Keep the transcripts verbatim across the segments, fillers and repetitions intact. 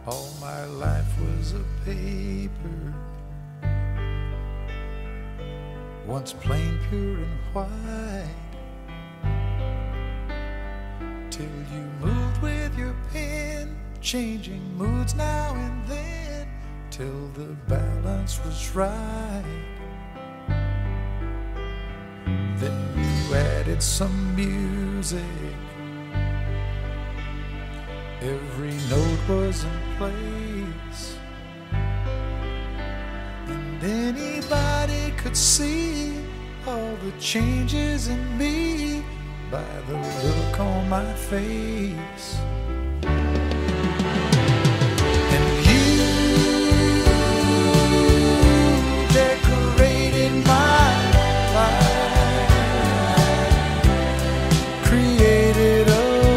All my life was a paper, once plain, pure and white, till you moved with your pen, changing moods now and then, till the balance was right. Then you added some music, every note was in place, and anybody could see all the changes in me by the look on my face. And you decorated my life, created a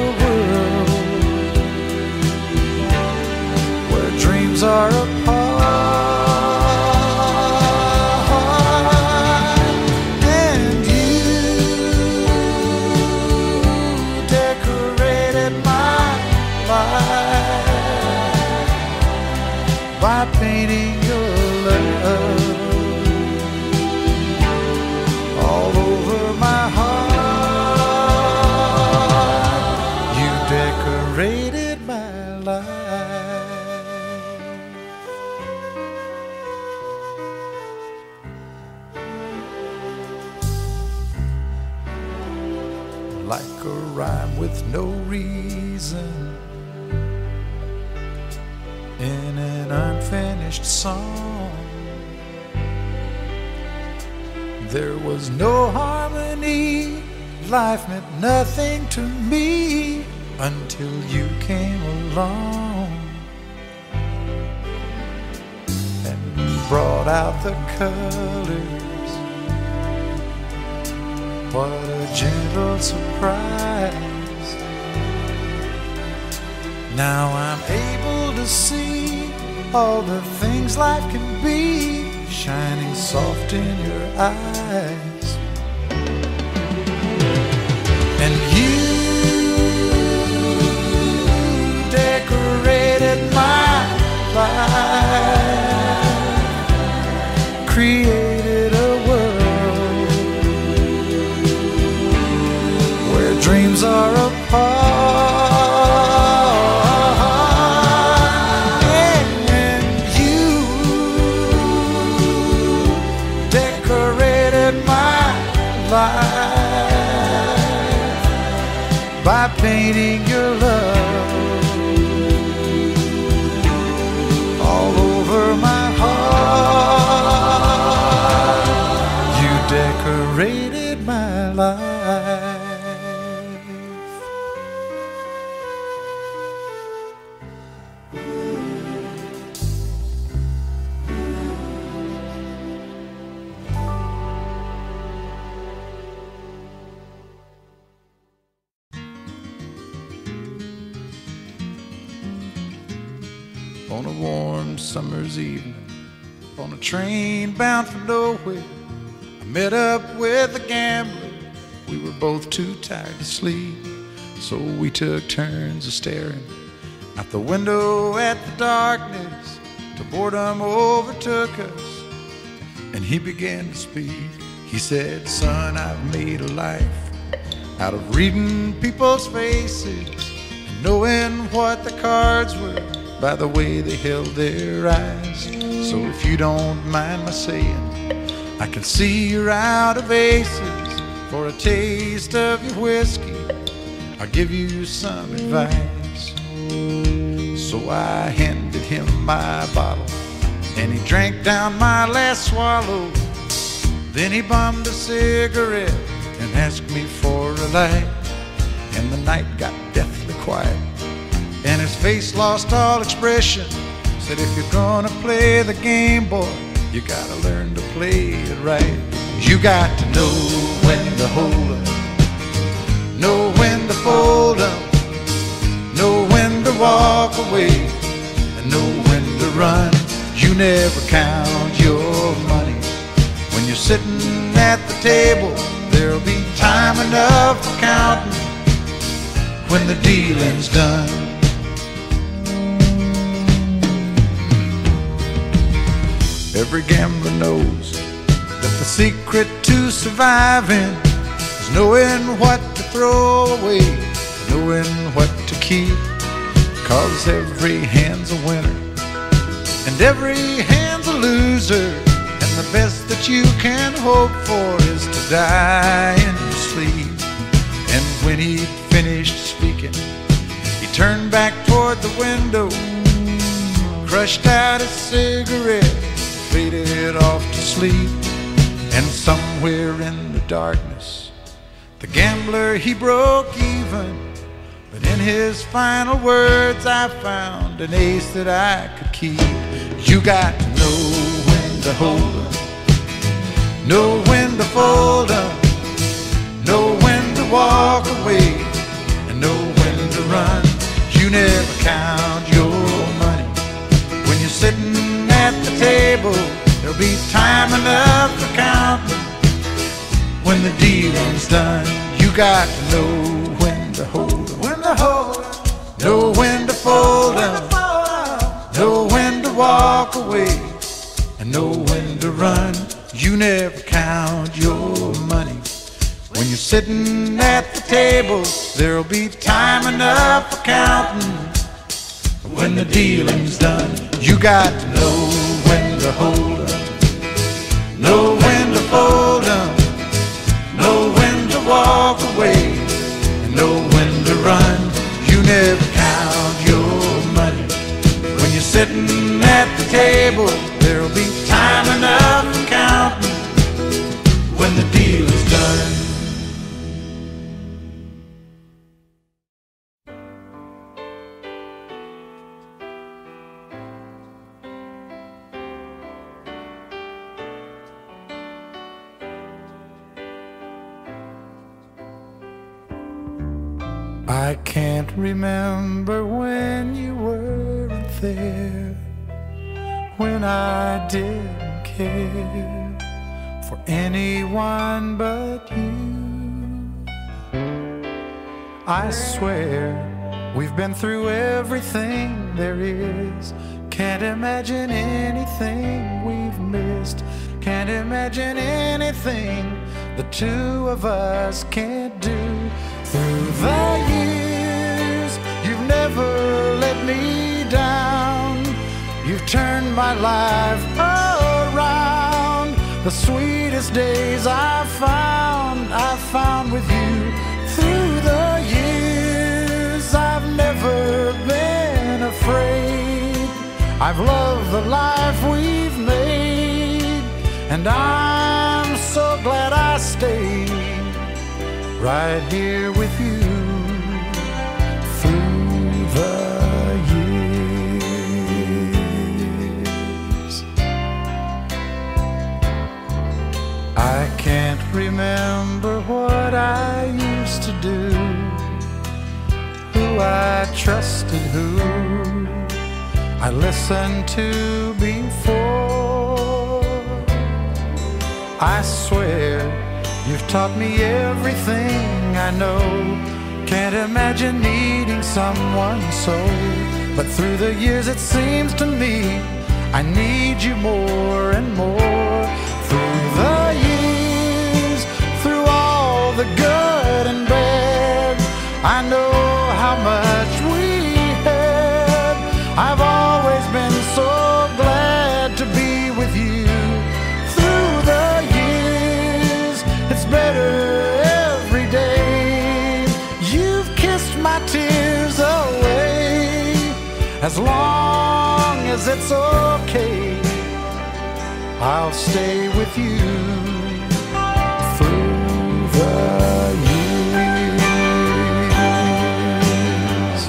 dreams are apart, and you decorated my life by painting your love all over my heart. You decorated my life. Like a rhyme with no reason in an unfinished song, there was no harmony, life meant nothing to me until you came along and brought out the colors. What a gentle surprise. Now I'm able to see all the things life can be, shining soft in your eyes. And you decorated my life, created a dreams are apart, and you decorated my life by painting your love all over my heart. You decorated my life. On a warm summer's evening, on a train bound for nowhere, I met up with a gambler. We were both too tired to sleep, so we took turns of staring out the window at the darkness till boredom overtook us, and he began to speak. He said, "Son, I've made a life out of reading people's faces and knowing what the cards were by the way they held their eyes. So if you don't mind my saying, I can see you're out of aces. For a taste of your whiskey, I'll give you some advice." So I handed him my bottle, and he drank down my last swallow. Then he bummed a cigarette and asked me for a light, and the night got deathly quiet, and his face lost all expression. Said, "If you're gonna play the game, boy, you gotta learn to play it right. You got to know when to hold up, know when to fold up, know when to walk away, and know when to run. You never count your money when you're sitting at the table. There'll be time enough for counting when the dealing's done." Every gambler knows that the secret to surviving is knowing what to throw away, knowing what to keep. Cause every hand's a winner and every hand's a loser, and the best that you can hope for is to die in your sleep. And when he finished speaking, he turned back toward the window, crushed out his cigarette, faded off to sleep. And somewhere in the darkness, the gambler, he broke even. But in his final words, I found an ace that I could keep. You got to know when to hold 'em, know when to fold 'em, know when to walk away, and know when to run. You never count your money when you're sitting at the table. There'll be time enough for counting when the dealing's done. You got to know when to hold 'em, when to hold 'em, know when to fold 'em, know when to walk away, and know when to run. You never count your money when you're sitting at the table. There'll be time enough for counting when the dealing's done. You got to know when to hold 'em, know when to fold 'em, know when to walk away, and know when to run. You never count your money when you're sitting at the table. There'll be time enough for counting when the deal is done. I can't remember when you weren't there, when I didn't care for anyone but you. I swear we've been through everything there is. Can't imagine anything we've missed. Can't imagine anything the two of us can't do. Through the years, you've never let me down. You've turned my life around. The sweetest days I've found, I've found with you. Through the years, I've never been afraid. I've loved the life we've made, and I'm so glad I stayed right here with you through the years. I can't remember what I used to do, who I trusted, who I listened to before. I swear you've taught me everything I know. Can't imagine needing someone so. But through the years it seems to me I need you more and more. Through the years, through all the good and bad, I know how much we had. I've always been so glad to be with you. Through the years, it's better every day. You've kissed my tears away. As long as it's okay, I'll stay with you through the years.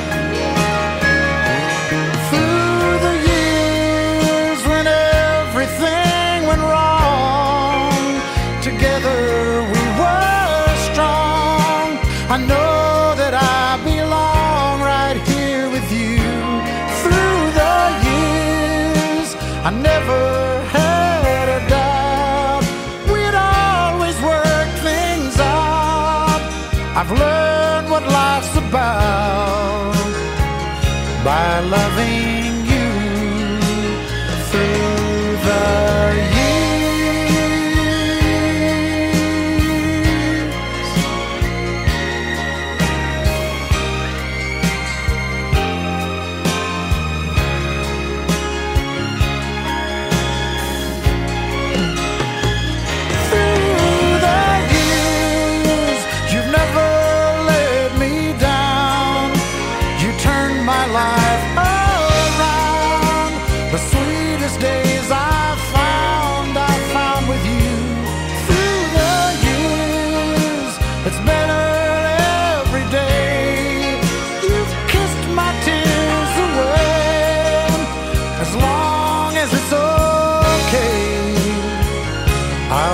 Through the years when everything went wrong, together we were strong. I know that I belong right here with you. Through the years, I never had a doubt we'd always work things out. I've learned what life's about by loving you through the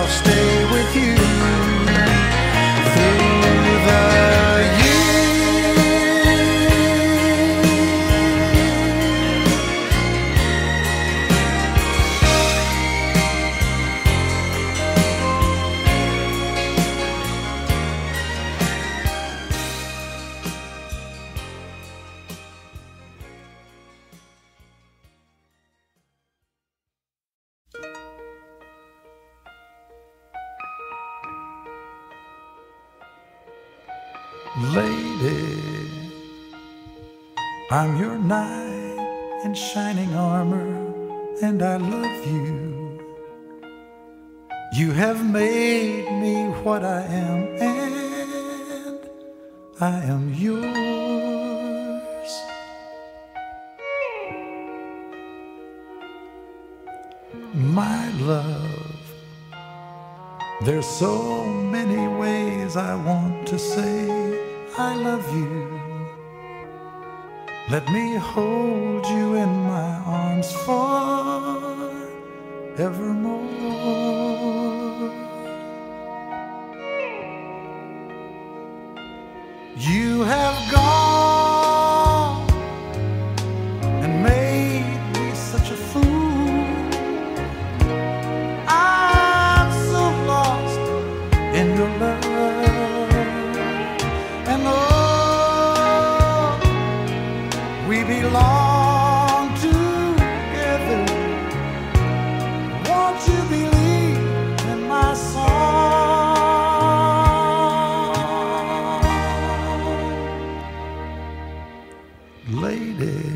I'll stay with you through the Lady, I'm your knight in shining armor, and I love you. You have made me what I am, and I am yours. My love, there's so many ways I want to say I love you. Let me hold you in my arms forevermore. You have gone and made me such a fool. I'm so lost in your love. We belong together. Won't you believe in my song? Lady,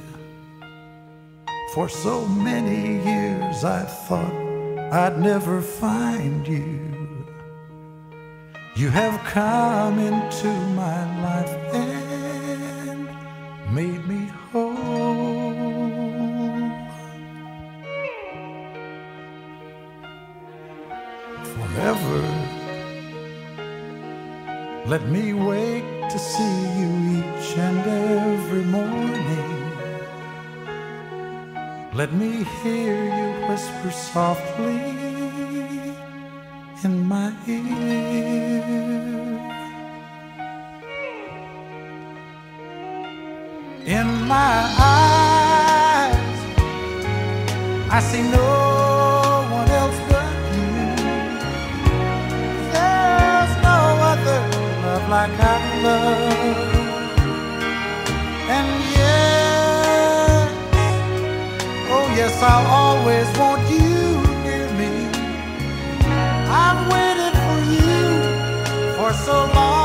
for so many years I thought I'd never find you. You have come into my life and made me whole. Forever, let me wake to see you each and every morning. Let me hear you whisper softly in my ear. In my eyes, I see no one else but you. There's no other love like I love. And yes, oh yes, I'll always want you near me. I've waited for you for so long.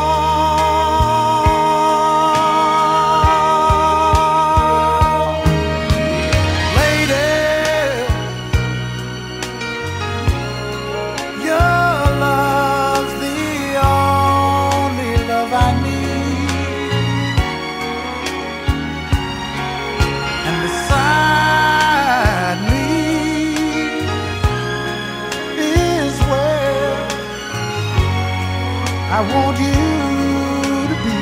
I want you to be,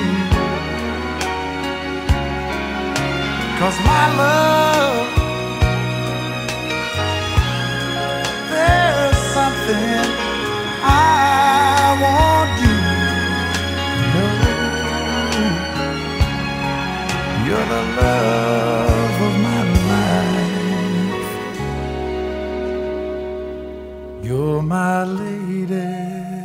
'cause my love, there's something I want you to know. You're the love of my life. You're my lady.